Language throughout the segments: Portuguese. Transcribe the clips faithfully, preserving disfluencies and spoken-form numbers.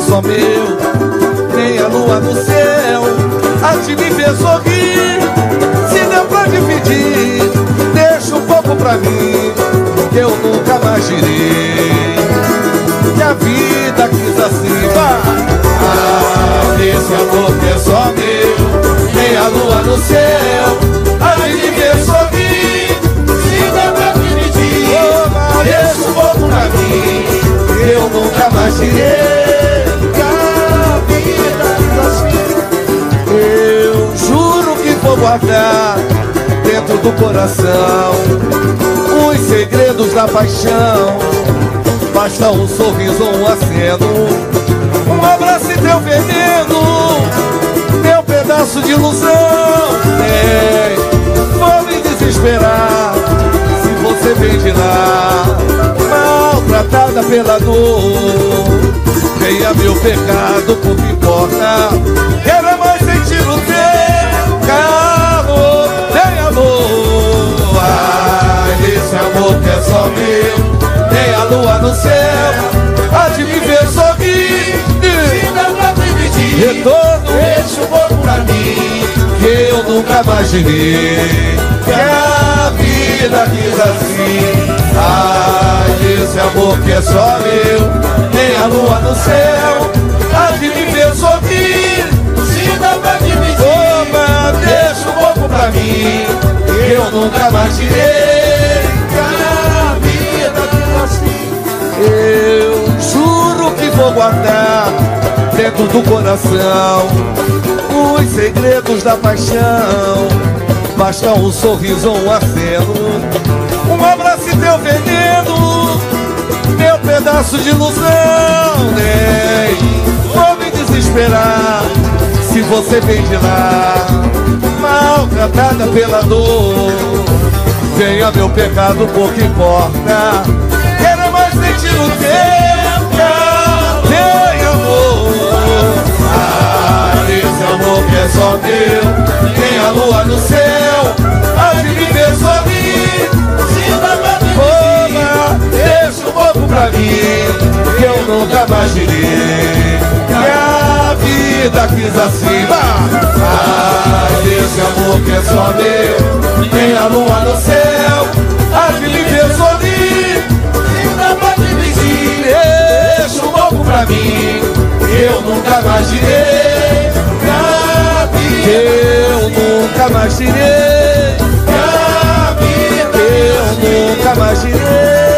só meu, nem a lua no céu há de me ver sorrir. Se deu pra dividir, deixa um pouco pra mim, que eu nunca mais direi que a vida quis assim. Vá! Ah, esse amor que é só meu, nem a lua no céu há de me ver sorrir. Se deu pra dividir, oh, deixa um pouco pra mim, que eu nunca mais direi que a vida quis assim. Eu juro que vou guardar dentro do coração os segredos da paixão. Basta um sorriso ou um aceno, um abraço e teu veneno, meu pedaço de ilusão. É, vou me desesperar se você vem de lá, maltratada pela dor. Venha meu pecado, pouco importa, quero mais sentir o teu calor. Vem amor, ai, esse amor que é só meu, nem a lua no céu há de me ver sorrir. Se dá pra dividir, retorno, deixa um pouco pra mim, que eu nunca imaginei que a vida quis assim. Ai, esse amor que é só meu, nem a lua no céu há de me ver sorrir. Se dá pra dividir, opa, deixa um pouco pra mim, que eu nunca imaginei que a vida quis assim. Eu juro que vou guardar dentro do coração os segredos da paixão. Basta um sorriso ou um aceno, um abraço e teu veneno, meu pedaço de ilusão. Nem vou me desesperar se você vem de lá, maltratada pela dor. Venha meu pecado, pouco importa, quero mais sentir o teu calor. Vem amor, ah, esse amor que é só teu, nem a lua no céu há de me ver sorrir. Se dá pra dividir, deixa um pouco pra mim, que eu nunca imaginei que a vida quis assim. Ah, esse amor que é só meu, nem a lua no céu há de me ver sorrir. Se dá pra dividir, deixa um pouco pra mim, que eu nunca imaginei que a vida, eu nunca imaginei que a vida, eu nunca imaginei.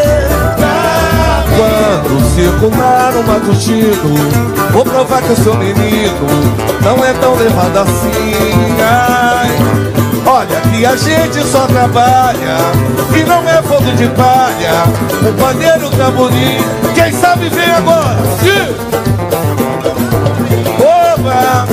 Quando circular o matutino, vou provar que eu sou menino, não é tão levado assim. Ai, olha que a gente só trabalha e não é fogo de palha, o pandeiro, o tamborim, quem sabe vem agora. Oba,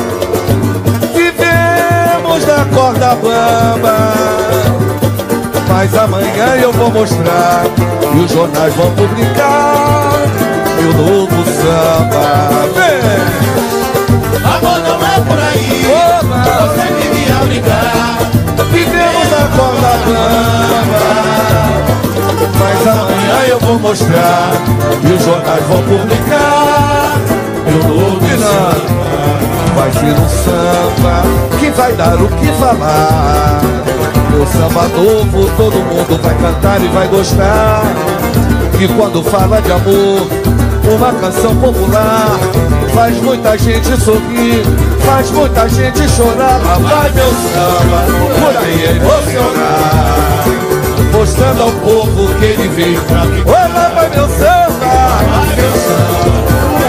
vivemos na corda bamba, mas amanhã eu vou mostrar e os jornais vão publicar meu novo samba. Vem! Amor não é por aí, oba, você devia brigar. vivemos na corda bamba, mas amanhã eu vou mostrar e os jornais vão publicar meu novo samba. Vai ser um samba que vai dar o que falar. Meu samba novo, todo mundo vai cantar e vai gostar. E quando fala de amor, uma canção popular faz muita gente sorrir, faz muita gente chorar. Lá vai meu samba, por aí emocionar, mostrando ao povo que ele veio pra mim. Oi, lá vai meu samba, Vai meu samba, por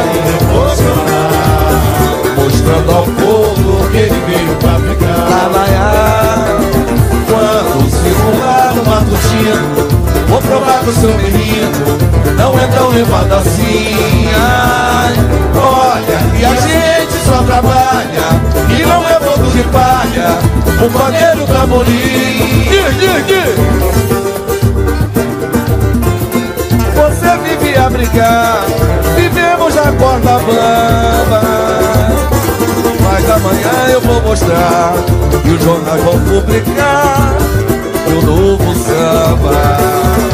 aí emocionar, mostrando ao povo que ele veio pra ficar. Lá vai a... Quando circular no matutino, vou provar que o seu menino não é tão levado assim. Ai, olha, e a gente só trabalha e não é fogo de palha, o pandeiro, o tamborim. Você vive a brigar, vivemos na corda bamba, mas amanhã eu vou mostrar e os jornais vão publicar meu novo samba.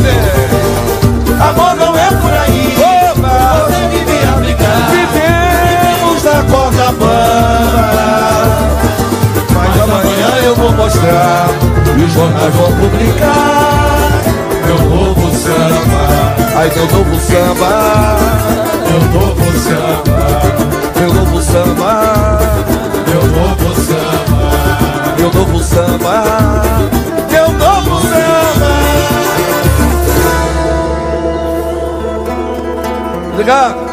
É. amor não é por aí, Oba, você devia brigar. vivemos jornais vão publicar meu novo samba, ai meu novo samba, meu novo samba, meu novo samba, meu novo samba, meu novo samba, meu novo samba. Obrigado.